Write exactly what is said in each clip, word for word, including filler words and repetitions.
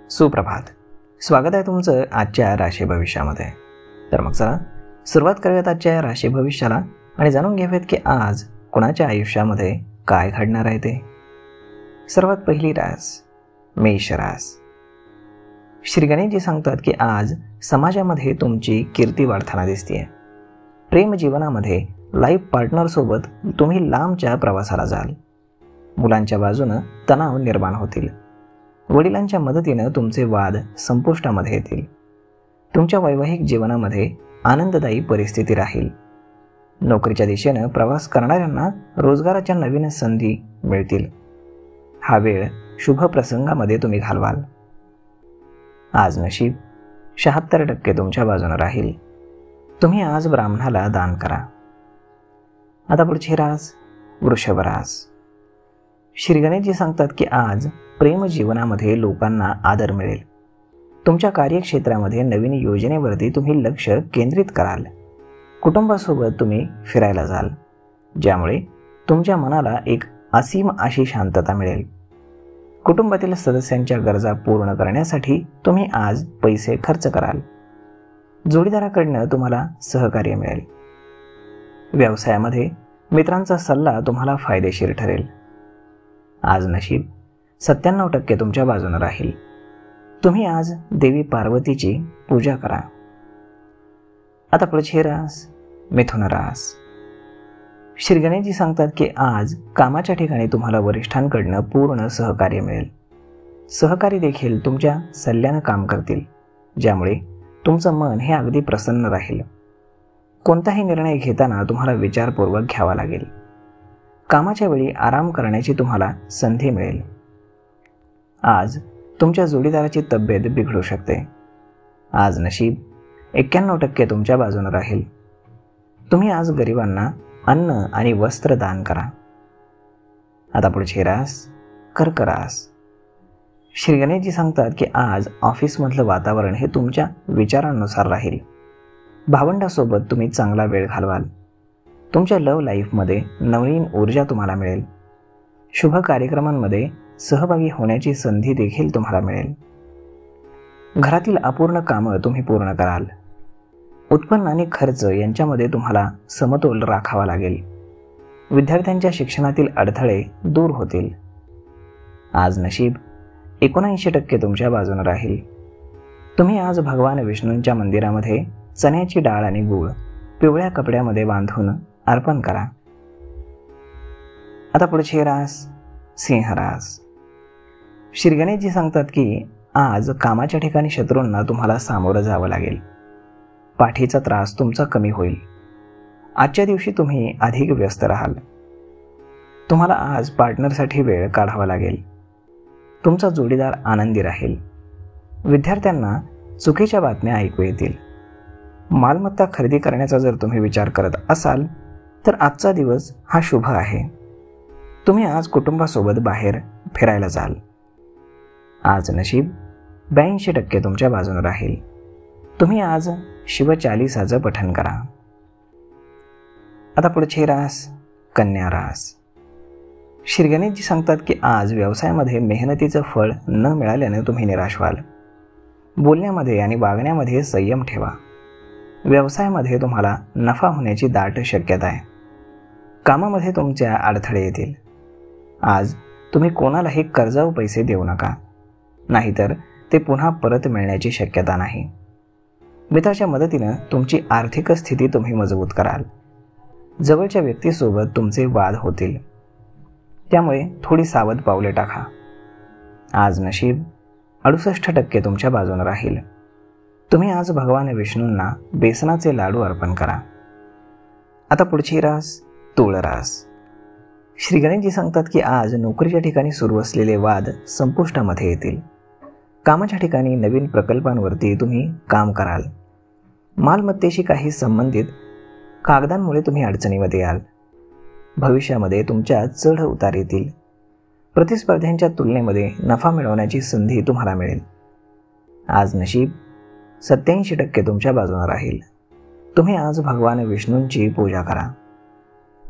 सुप्रभात. स्वागत आहे तुमचं आजच्या राशी भविष्यामध्ये. तर मग चला सुरुवात करूयात आजच्या राशी भविष्याला आणि जाणून घेऊयात की आज कोणाच्या आयुष्यामध्ये काय घडणार आहे ते. सर्वात पहिली रास मेष रास. श्री गणेशजी सांगतात की आज समाजामध्ये तुमची कीर्ती वाढताना दिसते. प्रेम जीवनामध्ये लाईफ पार्टनरसोबत तुम्ही लांबच्या प्रवासाला जाल. मुलांच्या बाजूनं तणाव निर्माण होतील. वडिलांच्या मदतीनं तुमचे वाद संपुष्टामध्ये येतील. तुमच्या वैवाहिक जीवनामध्ये आनंददायी परिस्थिती राहील. नोकरीच्या दिशेनं प्रवास करणाऱ्यांना रोजगाराच्या नवीन संधी मिळतील. हा वेळ शुभ प्रसंगामध्ये तुम्ही घालवाल. आज नशीब शहात्तर टक्के तुमच्या बाजूनं राहील. तुम्ही आज ब्राह्मणाला दान करा. आता पुढची रास वृषभ रास. श्री गणेशजी सांगतात की आज प्रेम जीवनामध्ये लोकांना आदर मिळेल. तुमच्या कार्यक्षेत्रामध्ये नवीन योजनेवरती तुम्ही लक्ष केंद्रित कराल. कुटुंबासोबत तुम्ही फिरायला जाल, ज्यामुळे तुमच्या मनाला एक असीम अशी शांतता मिळेल. कुटुंबातील सदस्यांच्या गरजा पूर्ण करण्यासाठी तुम्ही आज पैसे खर्च कराल. जोडीदाराकडनं तुम्हाला सहकार्य मिळेल. व्यवसायामध्ये मित्रांचा सल्ला तुम्हाला फायदेशीर ठरेल. आज नशीब सत्त्याण्णव टक्के तुमच्या बाजूने राहील. तुम्ही आज देवी पार्वतीची पूजा करा. आता पुढची रास मिथुन रास. श्री गणेशजी सांगतात की आज कामाच्या ठिकाणी तुम्हाला वरिष्ठांकडनं पूर्ण सहकार्य मिळेल. सहकारी देखील तुमच्या सल्ल्यानं काम करतील, ज्यामुळे तुमचं मन हे अगदी प्रसन्न राहील. कोणताही निर्णय घेताना तुम्हाला विचारपूर्वक घ्यावा लागेल. कामाच्या वेळी आराम करण्याची तुम्हाला संधी मिळेल. आज तुमच्या जोडीदाराची तब्येत बिघडू शकते. आज नशीब एक्क्याण्णव टक्के तुमच्या बाजूने राहील. तुम्ही आज गरिबांना अन्न आणि वस्त्र दान करा. आता पुढची रास कर्क रास. श्री गणेशजी सांगतात की आज ऑफिसमधलं वातावरण हे तुमच्या विचारांनुसार राहील. भावंडासोबत तुम्ही चांगला वेळ घालवाल. तुमच्या लव्ह लाईफमध्ये नवीन ऊर्जा तुम्हाला मिळेल. शुभ कार्यक्रमांमध्ये सहभागी होण्याची संधी देखील तुम्हाला मिळेल. घरातील अपूर्ण कामं तुम्ही पूर्ण कराल. उत्पन्न आणि खर्च यांच्यामध्ये तुम्हाला समतोल राखावा लागेल. विद्यार्थ्यांच्या शिक्षणातील अडथळे दूर होतील. आज नशीब एकोणऐंशी टक्के तुमच्या बाजूने राहील. तुम्ही आज भगवान विष्णूंच्या मंदिरामध्ये चण्याची डाळ आणि गूळ पिवळ्या कपड्यामध्ये बांधून अर्पण करा. आता पुढची रास सिंह रास. श्री गणेशजी सांगतात की आज कामाच्या ठिकाणी शत्रूंना तुम्हाला सामोरं जावं लागेल. पाठीचा त्रास तुमचा कमी होईल. आजच्या दिवशी तुम्ही अधिक व्यस्त राहाल. तुम्हाला आज पार्टनरसाठी वेळ काढावा लागेल. तुमचा जोडीदार आनंदी राहील. विद्यार्थ्यांना चुकीच्या बातम्या ऐकू येतील. मालमत्ता खरेदी करण्याचा जर तुम्ही विचार करत असाल तर आजचा दिवस हा शुभ आहे. तुम्ही आज कुटुंबासोबत बाहेर फिरायला जाल. आज नशीब ब्याऐंशी टक्के तुमच्या बाजूने राहील. तुम्ही आज शिवचालीसाचं पठण करा. आता पुढची रास कन्या रास. श्री गणेशजी सांगतात की आज व्यवसायामध्ये मेहनतीचं फळ न मिळाल्याने तुम्ही निराश व्हाल. बोलण्यामध्ये आणि वागण्यामध्ये संयम ठेवा. व्यवसायामध्ये तुम्हाला नफा होण्याची दाट शक्यता आहे. कामामध्ये तुमच्या अडथळे येतील. आज तुम्ही कोणालाही कर्जाऊ पैसे देऊ नका, नाहीतर ते पुन्हा परत मिळण्याची शक्यता नाही. मित्राच्या मदतीनं तुमची आर्थिक स्थिती तुम्ही मजबूत कराल. जवळच्या व्यक्तीसोबत तुमचे वाद होतील, त्यामुळे थोडी सावध पावले टाका. आज नशीब अडुसष्ट टक्के तुमच्या बाजूने राहील. तुम्ही आज भगवान विष्णूंना बेसनाचे लाडू अर्पण करा. आता पुढची रास तुळ रास. श्री गणेशजी सांगतात की आज नोकरीच्या ठिकाणी सुरू असलेले वाद संपुष्टामध्ये येतील. कामाच्या ठिकाणी नवीन प्रकल्पांवरती तुम्ही काम कराल. मालमत्तेशी काही संबंधित कागदांमुळे तुम्ही अडचणीमध्ये याल. भविष्यामध्ये तुमच्या चढ उतार येतील. प्रतिस्पर्ध्यांच्या तुलनेमध्ये नफा मिळवण्याची संधी तुम्हाला मिळेल. आज नशीब सत्याऐंशी टक्के तुमच्या बाजूने राहील. तुम्ही आज भगवान विष्णूंची पूजा करा.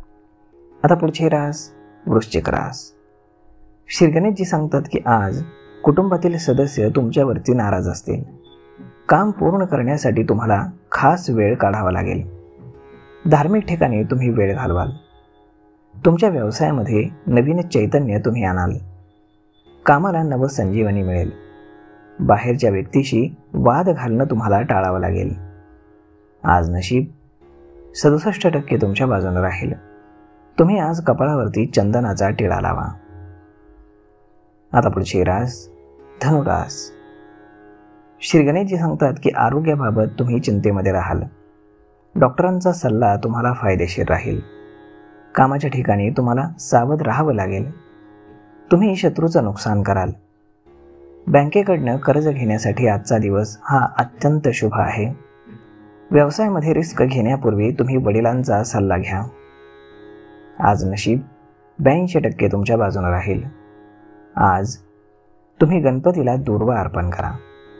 आता पुढची रास वृश्चिक रास. श्री गणेशजी सांगतात की आज कुटुंबातील सदस्य तुमच्यावरती नाराज असतील. काम पूर्ण करण्यासाठी तुम्हाला खास वेळ काढावा लागेल. धार्मिक ठिकाणी तुम्ही वेळ घालवाल. तुमच्या व्यवसायामध्ये नवीन चैतन्य तुम्ही आणाल. कामाला नवसंजीवनी मिळेल. बाहेरच्या व्यक्तीशी वाद घालणं तुम्हाला टाळावं लागेल. आज नशीब सदुसष्ट टक्के तुमच्या बाजूने राहील. तुम्ही आज कपाळावरती चंदनाचा टिळा लावा. आता पुढची रास धनुरास. श्री गणेशजी सांगतात की आरोग्याबाबत तुम्ही चिंतेमध्ये राहाल. डॉक्टरांचा सल्ला तुम्हाला फायदेशीर राहील. कामाच्या ठिकाणी तुम्हाला सावध राहावं लागेल. तुम्ही शत्रूचं नुकसान कराल. बँकेकडनं कर्ज घेण्यासाठी आजचा दिवस हा अत्यंत शुभ आहे. व्यवसायामध्ये रिस्क घेण्यापूर्वी तुम्ही वडिलांचा सल्ला घ्या. आज नशीब ब्याऐंशी टक्के तुमच्या बाजूने राहील. आज तुम्ही गणपतीला दुर्वा अर्पण करा.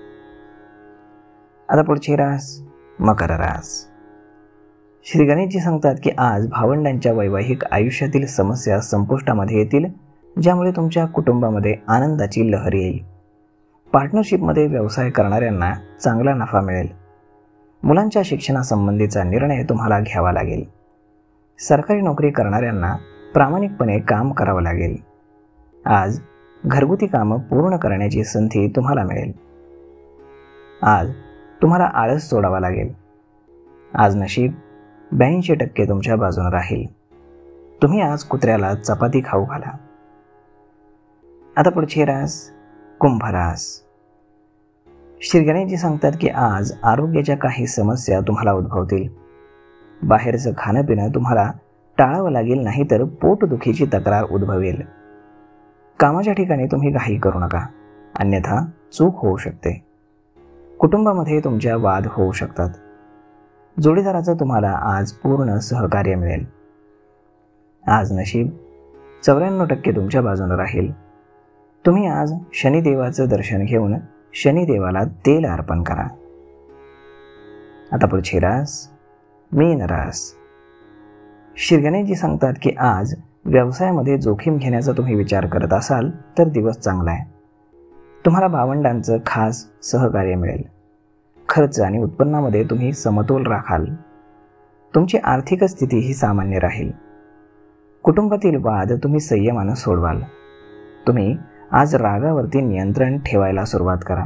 आता पुढची रास मकर रास. श्री गणेशजी सांगतात की आज भावंडांच्या वैवाहिक आयुष्यातील समस्या संपुष्टामध्ये येतील, ज्यामुळे तुमच्या कुटुंबामध्ये आनंदाची लहर येईल. पार्टनरशिपमध्ये व्यवसाय करणाऱ्यांना चांगला नफा मिळेल. मुलांच्या शिक्षणासंबंधीचा निर्णय तुम्हाला घ्यावा लागेल. सरकारी नोकरी करणाऱ्यांना प्रामाणिकपणे काम करावं लागेल. आज घरगुती कामं पूर्ण करण्याची संधी तुम्हाला मिळेल. आज तुम्हाला आळस सोडावा लागेल. आज नशीब ब्याऐंशी टक्के तुमच्या बाजूने राहील. तुम्ही आज कुत्र्याला चपाती खाऊ घाला. आता पुढची रास कुंभरास. श्री गणेशजी सांगतात की आज आरोग्याच्या काही समस्या तुम्हाला उद्भवतील. बाहेरचं खाणं पिणं तुम्हाला टाळावं लागेल, नाही तर पोटदुखीची तक्रार उद्भवेल. कामाच्या ठिकाणी तुम्ही घाई करू नका, अन्यथा चूक होऊ शकते. कुटुंबामध्ये तुमच्या वाद होऊ शकतात. जोडीदाराचं तुम्हाला आज पूर्ण सहकार्य मिळेल. आज नशीब चौऱ्याण्णव टक्के तुमच्या बाजूने राहील. तुम्ही आज शनिदेवाचं दर्शन घेऊन शनिदेवाला तेल अर्पण करा. आता पुढची रास मीन रास. श्री गणेशजी सांगतात की आज व्यवसायामध्ये जोखीम घेण्याचा तुम्ही विचार करत असाल तर दिवस चांगला आहे. तुम्हाला भावंडांचं खास सहकार्य मिळेल. खर्च आणि उत्पन्नामध्ये तुम्ही समतोल राखाल. तुमची आर्थिक स्थिती ही सामान्य राहील. कुटुंबातील वाद तुम्ही संयमानं सोडवाल. तुम्ही आज रागावरती नियंत्रण ठेवायला सुरुवात करा.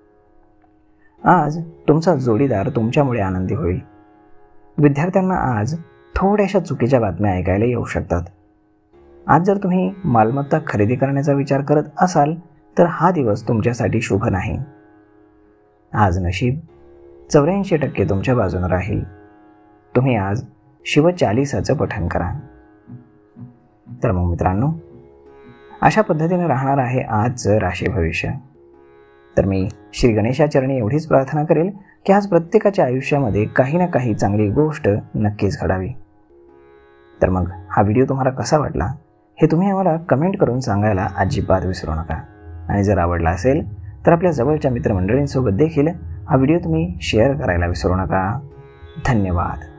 आज तुमचा जोडीदार तुमच्यामुळे आनंदी होईल. विद्यार्थ्यांना आज थोड्याशा चुकीच्या बातम्या ऐकायला येऊ शकतात. आज जर तुम्ही मालमत्ता खरेदी करण्याचा विचार करत असाल तर हा दिवस तुमच्यासाठी शुभ नाही. आज नशीब चौऱ्याऐंशी टक्के तुमच्या बाजूने राहील. तुम्ही आज शिवचालीसाचं पठण करा. तर मग मित्रांनो, अशा पद्धतीने राहणार आहे आजचं राशी भविष्य. तर मी श्री गणेशाचरणी एवढीच प्रार्थना करेल की आज प्रत्येकाच्या आयुष्यामध्ये काही ना काही चांगली गोष्ट नक्कीच घडावी. तर मग हा व्हिडिओ तुम्हाला कसा वाटला हे तुम्ही आम्हाला कमेंट करून सांगायला अजिबात विसरू नका. आणि जर आवडला असेल तर आपल्या जवळच्या मित्रमंडळींसोबत देखील हा व्हिडिओ तुम्ही शेअर करायला विसरू नका. धन्यवाद.